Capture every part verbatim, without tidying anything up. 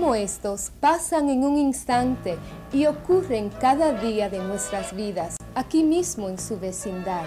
como estos pasan en un instante y ocurren cada día de nuestras vidas, aquí mismo en su vecindad.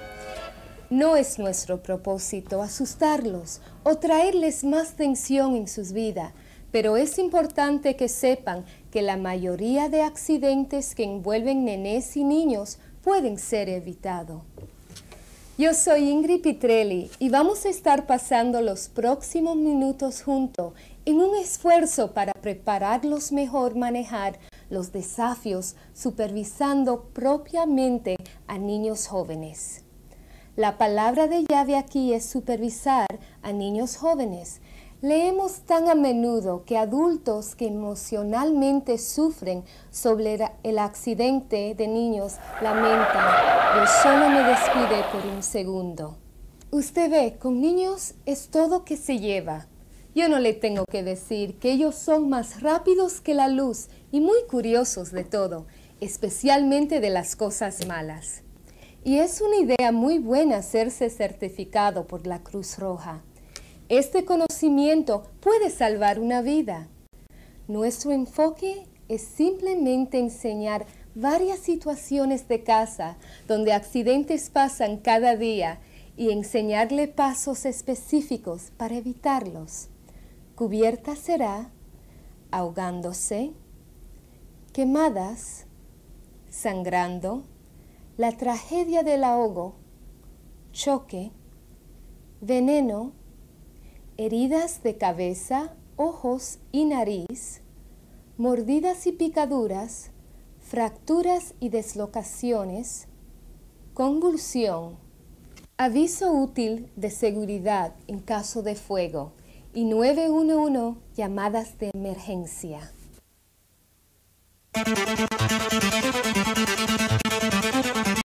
No es nuestro propósito asustarlos o traerles más tensión en sus vidas, pero es importante que sepan que la mayoría de accidentes que envuelven nenés y niños pueden ser evitados. Yo soy Ingrid Pitrelli y vamos a estar pasando los próximos minutos juntos en un esfuerzo para prepararlos mejor manejar los desafíos supervisando propiamente a niños jóvenes. La palabra de llave aquí es supervisar a niños jóvenes. Leemos tan a menudo que adultos que emocionalmente sufren sobre el accidente de niños lamentan: yo solo me descuidé por un segundo. Usted ve, con niños es todo que se lleva. Yo no le tengo que decir que ellos son más rápidos que la luz y muy curiosos de todo, especialmente de las cosas malas. Y es una idea muy buena hacerse certificado por la Cruz Roja. Este conocimiento puede salvar una vida. Nuestro enfoque es simplemente enseñar varias situaciones de casa donde accidentes pasan cada día y enseñarle pasos específicos para evitarlos. Cubierta será, ahogándose, quemadas, sangrando, la tragedia del ahogo, choque, veneno, heridas de cabeza, ojos y nariz, mordidas y picaduras, fracturas y deslocaciones, convulsión, aviso útil de seguridad en caso de fuego y nueve uno uno llamadas de emergencia.